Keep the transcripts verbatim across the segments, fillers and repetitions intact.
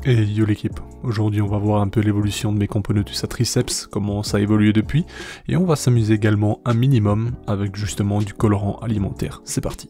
Et yo l'équipe, aujourd'hui on va voir un peu l'évolution de mes Camponotus à triceps, comment ça a évolué depuis, et on va s'amuser également un minimum avec justement du colorant alimentaire. C'est parti.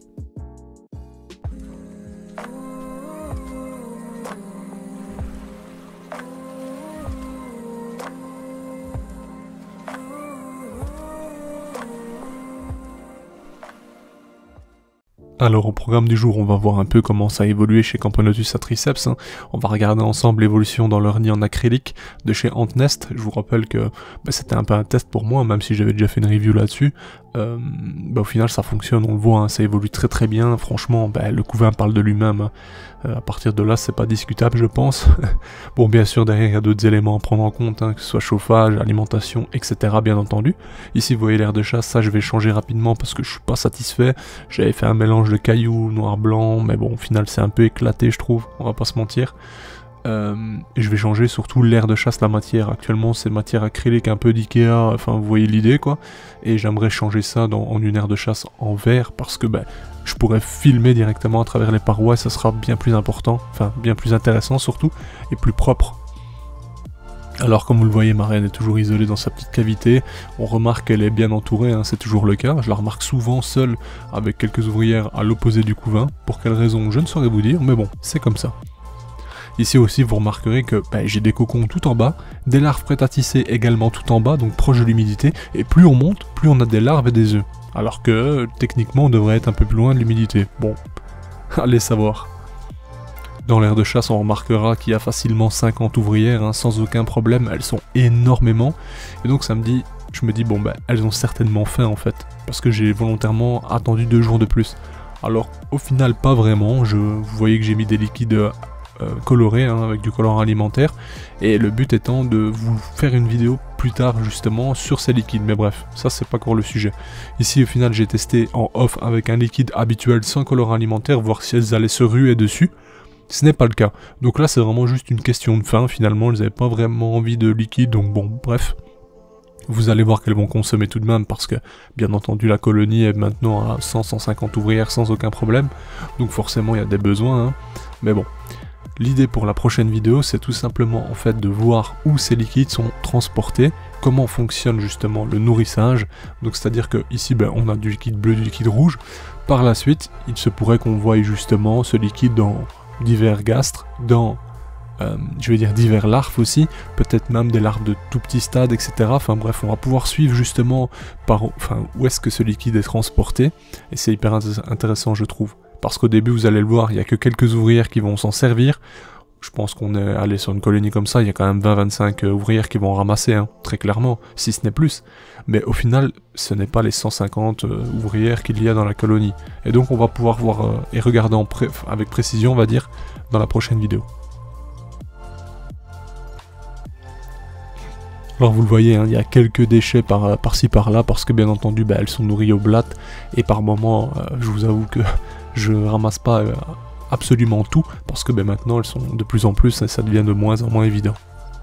Alors au programme du jour, on va voir un peu comment ça a évolué chez Camponotus à triceps. Hein. On va regarder ensemble l'évolution dans leur nid en acrylique de chez Antnest. Je vous rappelle que bah, c'était un peu un test pour moi, même si j'avais déjà fait une review là-dessus. Euh, bah, au final ça fonctionne, on le voit, hein, ça évolue très très bien. Franchement, bah, le couvain parle de lui-même. Hein. Euh, à partir de là, c'est pas discutable, je pense. Bon, bien sûr, derrière, il y a d'autres éléments à prendre en compte, hein, que ce soit chauffage, alimentation, et cetera, bien entendu. Ici, vous voyez l'air de chasse, ça, je vais changer rapidement parce que je suis pas satisfait. J'avais fait un mélange de cailloux, noir-blanc, mais bon, au final, c'est un peu éclaté, je trouve, on va pas se mentir. Euh, et je vais changer surtout l'air de chasse, la matière. Actuellement, c'est matière acrylique un peu d'Ikea, enfin, vous voyez l'idée, quoi. Et j'aimerais changer ça dans, en une aire de chasse en verre parce que, ben, je pourrais filmer directement à travers les parois et ça sera bien plus important, enfin, bien plus intéressant surtout, et plus propre. Alors comme vous le voyez, ma reine est toujours isolée dans sa petite cavité, on remarque qu'elle est bien entourée, hein, c'est toujours le cas, je la remarque souvent seule avec quelques ouvrières à l'opposé du couvain, pour quelle raison je ne saurais vous dire, mais bon, c'est comme ça. Ici aussi vous remarquerez que bah, j'ai des cocons tout en bas, des larves prêtes à tisser également tout en bas, donc proche de l'humidité, et plus on monte, plus on a des larves et des œufs. Alors que, techniquement, on devrait être un peu plus loin de l'humidité. Bon, allez savoir. Dans l'aire de chasse, on remarquera qu'il y a facilement cinquante ouvrières, hein, sans aucun problème, elles sont énormément. Et donc ça me dit, je me dis, bon bah, elles ont certainement faim en fait, parce que j'ai volontairement attendu deux jours de plus. Alors, au final, pas vraiment, je, vous voyez que j'ai mis des liquides euh, colorés, hein, avec du colorant alimentaire, et le but étant de vous faire une vidéo plus tard justement sur ces liquides, mais bref, ça c'est pas encore le sujet. Ici au final j'ai testé en off avec un liquide habituel sans colorant alimentaire, voir si elles allaient se ruer dessus. Ce n'est pas le cas, donc là c'est vraiment juste une question de faim, finalement elles n'avaient pas vraiment envie de liquide, donc bon, bref. Vous allez voir qu'elles vont consommer tout de même parce que, bien entendu, la colonie est maintenant à cent à cent cinquante ouvrières sans aucun problème, donc forcément il y a des besoins, hein. Mais bon. L'idée pour la prochaine vidéo, c'est tout simplement en fait de voir où ces liquides sont transportés, comment fonctionne justement le nourrissage. Donc c'est-à-dire que ici ben, on a du liquide bleu, du liquide rouge. Par la suite, il se pourrait qu'on voie justement ce liquide dans divers gastres, dans euh, je vais dire divers larves aussi, peut-être même des larves de tout petit stade, et cetera. Enfin bref, on va pouvoir suivre justement par, enfin, où est-ce que ce liquide est transporté, et c'est hyper intéressant je trouve. Parce qu'au début, vous allez le voir, il n'y a que quelques ouvrières qui vont s'en servir. Je pense qu'on est allé sur une colonie comme ça, il y a quand même vingt à vingt-cinq ouvrières qui vont ramasser, hein, très clairement, si ce n'est plus. Mais au final, ce n'est pas les cent cinquante euh, ouvrières qu'il y a dans la colonie. Et donc on va pouvoir voir euh, et regarder en pré avec précision, on va dire, dans la prochaine vidéo. Alors vous le voyez, hein, il y a quelques déchets par, par-ci par-là, parce que bien entendu, bah, elles sont nourries au blattes, et par moments, euh, je vous avoue que je ramasse pas euh, absolument tout, parce que ben, maintenant elles sont de plus en plus et ça devient de moins en moins évident.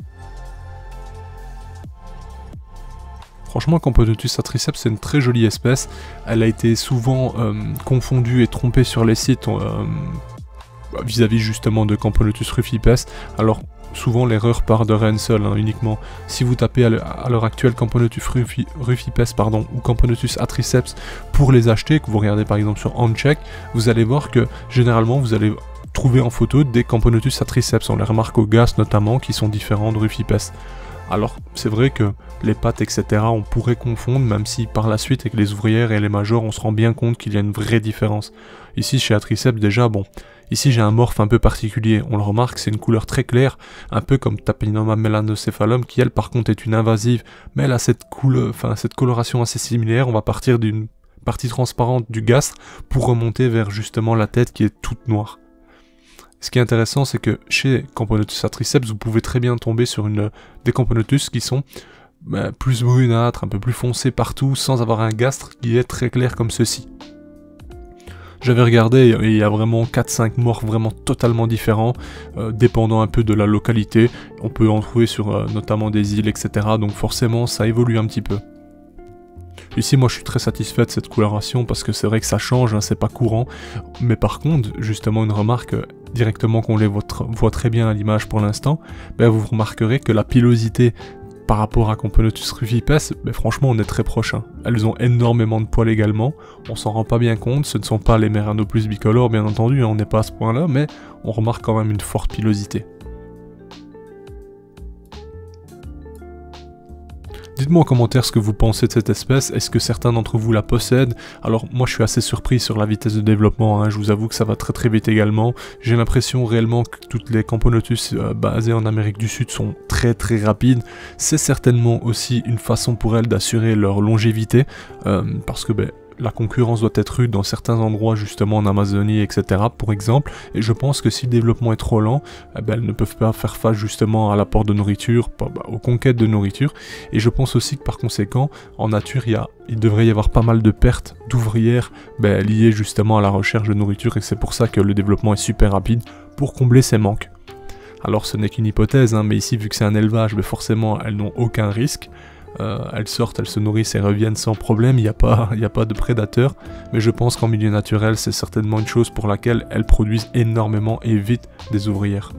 Franchement, Camponotus à triceps c'est une très jolie espèce, elle a été souvent euh, confondue et trompée sur les sites euh, vis-à-vis justement de Camponotus rufipes. Alors souvent l'erreur part de Rensol hein, uniquement. Si vous tapez à l'heure actuelle Camponotus rufipes pardon, ou Camponotus à triceps pour les acheter, que vous regardez par exemple sur Handcheck, vous allez voir que généralement vous allez trouver en photo des Camponotus à triceps. On les remarque au gas notamment qui sont différents de rufipes. Alors c'est vrai que les pattes et cetera on pourrait confondre, même si par la suite avec les ouvrières et les majors on se rend bien compte qu'il y a une vraie différence. Ici chez Atriceps déjà bon, ici j'ai un morphe un peu particulier, on le remarque, c'est une couleur très claire, un peu comme Tapeninoma melanocéphalum qui elle par contre est une invasive, mais elle a cette, couleur, enfin, cette coloration assez similaire, on va partir d'une partie transparente du gastre pour remonter vers justement la tête qui est toute noire. Ce qui est intéressant, c'est que chez Camponotus à triceps, vous pouvez très bien tomber sur une, des Camponotus qui sont bah, plus brunâtres, un peu plus foncés partout, sans avoir un gastre qui est très clair comme ceci. J'avais regardé, et il y a vraiment quatre cinq morphes vraiment totalement différents, euh, dépendant un peu de la localité. On peut en trouver sur euh, notamment des îles, et cetera. Donc forcément, ça évolue un petit peu. Ici, moi, je suis très satisfait de cette coloration parce que c'est vrai que ça change, hein, c'est pas courant. Mais par contre, justement, une remarque, directement qu'on les voit, voit très bien à l'image pour l'instant, ben vous remarquerez que la pilosité par rapport à Camponotus rufipes, ben franchement on est très proche. Hein. Elles ont énormément de poils également, on s'en rend pas bien compte, ce ne sont pas les Meranopus bicolores bien entendu, hein, on n'est pas à ce point là, mais on remarque quand même une forte pilosité. Dites-moi en commentaire ce que vous pensez de cette espèce, est-ce que certains d'entre vous la possèdent? Alors moi je suis assez surpris sur la vitesse de développement, hein. Je vous avoue que ça va très très vite également. J'ai l'impression réellement que toutes les Camponotus euh, basées en Amérique du Sud sont très très rapides. C'est certainement aussi une façon pour elles d'assurer leur longévité, euh, parce que ben, la concurrence doit être rude dans certains endroits, justement en Amazonie, et cetera pour exemple, et je pense que si le développement est trop lent, eh ben, elles ne peuvent pas faire face justement à l'apport de nourriture, bah, aux conquêtes de nourriture, et je pense aussi que par conséquent, en nature, il, y a, il devrait y avoir pas mal de pertes d'ouvrières ben, liées justement à la recherche de nourriture, et c'est pour ça que le développement est super rapide pour combler ces manques. Alors ce n'est qu'une hypothèse, hein, mais ici vu que c'est un élevage, ben, forcément elles n'ont aucun risque. Euh, elles sortent, elles se nourrissent et reviennent sans problème, il n'y a pas, il n'y a pas de prédateurs, mais je pense qu'en milieu naturel, c'est certainement une chose pour laquelle elles produisent énormément et vite des ouvrières.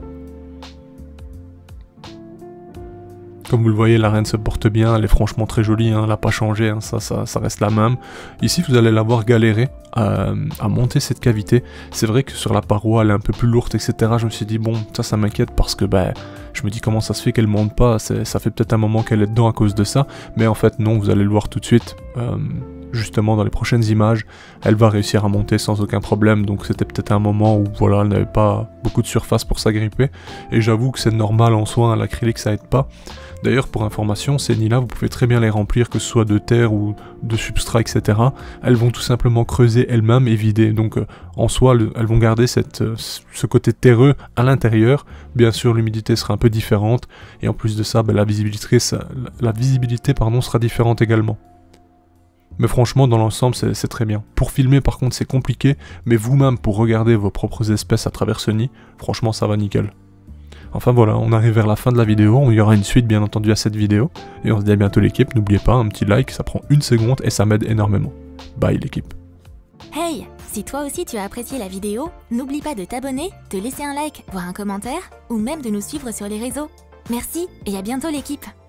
Comme vous le voyez, la reine se porte bien, elle est franchement très jolie, hein, elle n'a pas changé, hein, ça, ça, ça reste la même. Ici, vous allez la voir galérer à, à monter cette cavité. C'est vrai que sur la paroi, elle est un peu plus lourde, et cetera. Je me suis dit, bon, ça, ça m'inquiète parce que, ben, je me dis comment ça se fait qu'elle monte pas, ça fait peut-être un moment qu'elle est dedans à cause de ça, mais en fait, non, vous allez le voir tout de suite. Euh, justement dans les prochaines images, elle va réussir à monter sans aucun problème, donc c'était peut-être un moment où voilà, elle n'avait pas beaucoup de surface pour s'agripper, et j'avoue que c'est normal en soi, hein, l'acrylique ça aide pas. D'ailleurs pour information, ces nids-là, vous pouvez très bien les remplir, que ce soit de terre ou de substrat, et cetera. Elles vont tout simplement creuser elles-mêmes et vider, donc euh, en soi, le, elles vont garder cette, euh, ce côté terreux à l'intérieur. Bien sûr, l'humidité sera un peu différente, et en plus de ça, ben, la visibilité, ça, la visibilité pardon, sera différente également. Mais franchement, dans l'ensemble, c'est très bien. Pour filmer, par contre, c'est compliqué, mais vous-même, pour regarder vos propres espèces à travers ce nid, franchement, ça va nickel. Enfin voilà, on arrive vers la fin de la vidéo, il y aura une suite bien entendu à cette vidéo, et on se dit à bientôt l'équipe, n'oubliez pas, un petit like, ça prend une seconde et ça m'aide énormément. Bye l'équipe. Hey, si toi aussi tu as apprécié la vidéo, n'oublie pas de t'abonner, de laisser un like, voire un commentaire, ou même de nous suivre sur les réseaux. Merci et à bientôt l'équipe.